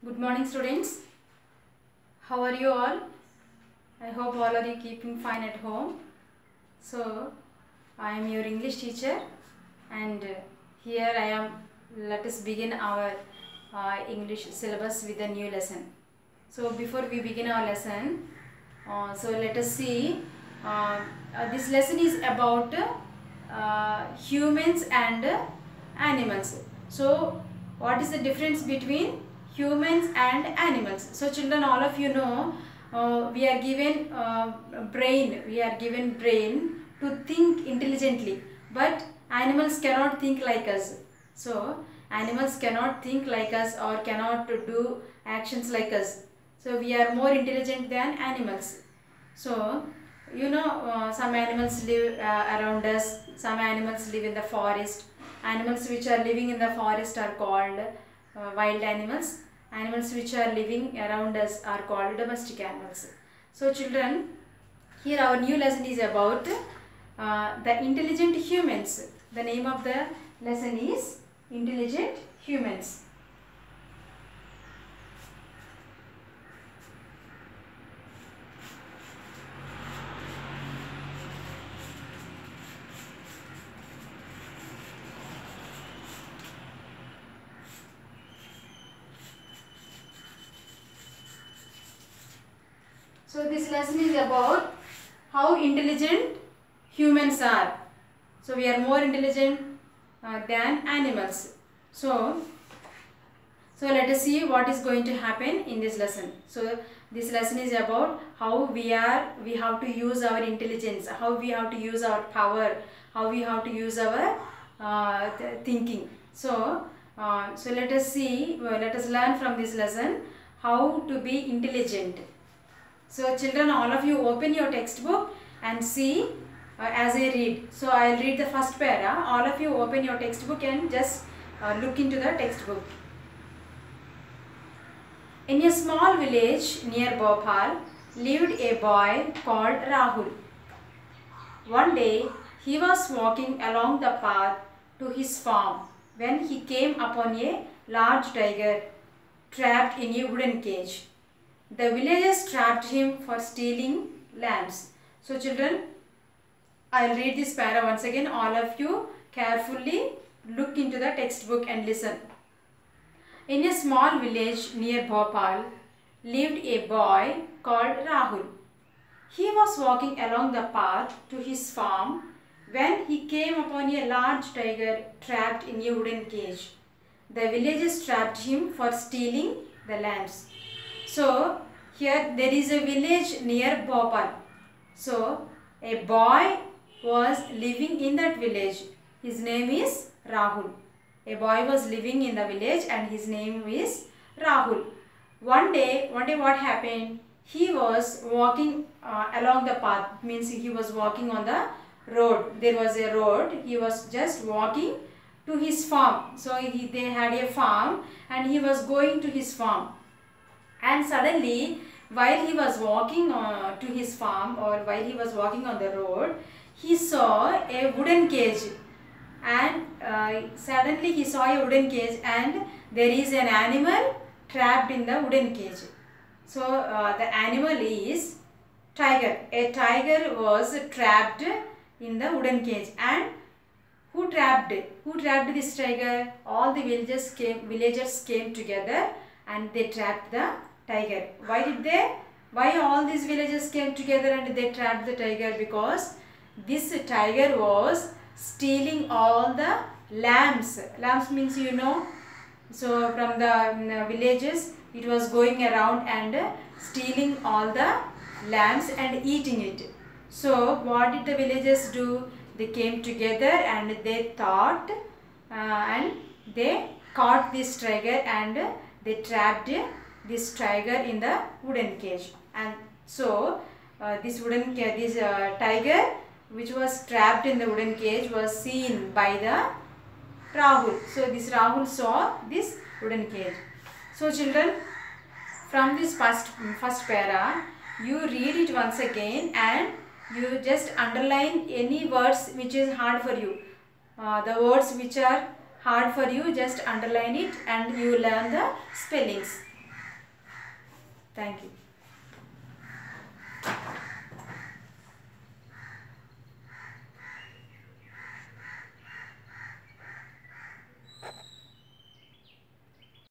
Good morning, students. How are you all? I hope all are you keeping fine at home. So, I am your English teacher, and here I am. Let us begin our English syllabus with a new lesson. So, before we begin our lesson, let us see. This lesson is about humans and animals. So, what is the difference between humans and animals? So, children, all of you know we are given brain. We are given brain to think intelligently, but animals cannot think like us. So, animals cannot think like us or cannot do actions like us. So, we are more intelligent than animals. So, you know, some animals live around us, some animals live in the forest. Animals which are living in the forest are called wild animals. Animals which are living around us are called domestic animals. So, children, here our new lesson is about the intelligent humans. The name of the lesson is Intelligent Humans. So, this lesson is about how intelligent humans are. So, we are more intelligent than animals. So, let us see what is going to happen in this lesson. So, this lesson is about how we have to use our intelligence, how we have to use our power, how we have to use our thinking. So, let us see, let us learn from this lesson how to be intelligent. So, children, all of you open your textbook and see as I read. So, I will read the first para. All of you open your textbook and just look into the textbook. In a small village near Bhopal lived a boy called Rahul. One day, he was walking along the path to his farm when he came upon a large tiger trapped in a wooden cage. The villagers trapped him for stealing lambs. So, children, I will read this para once again. All of you carefully look into the textbook and listen. In a small village near Bhopal lived a boy called Rahul. He was walking along the path to his farm when he came upon a large tiger trapped in a wooden cage. The villagers trapped him for stealing the lambs. So, here there is a village near Bhopal. So, a boy was living in that village. His name is Rahul. A boy was living in the village and his name is Rahul. One day what happened? He was walking along the path, means he was walking on the road. There was a road. He was just walking to his farm. So, they had a farm and he was going to his farm. And suddenly, while he was walking to his farm or while he was walking on the road, he saw a wooden cage. And suddenly he saw a wooden cage and there is an animal trapped in the wooden cage. So, the animal is tiger. A tiger was trapped in the wooden cage. And who trapped it? Who trapped this tiger? All the villagers came together and they trapped the tiger. Why all these villagers came together and they trapped the tiger? Because this tiger was stealing all the lambs. Lambs means you know. So, from the villages it was going around and stealing all the lambs and eating it. So, what did the villagers do? They came together and they thought and they caught this tiger and they trapped this tiger in the wooden cage. And so, this tiger which was trapped in the wooden cage was seen by the Rahul. So, this Rahul saw this wooden cage. So, children, from this first para, you read it once again and you just underline any words which is hard for you. The words which are hard for you, just underline it and you learn the spellings. Thank you.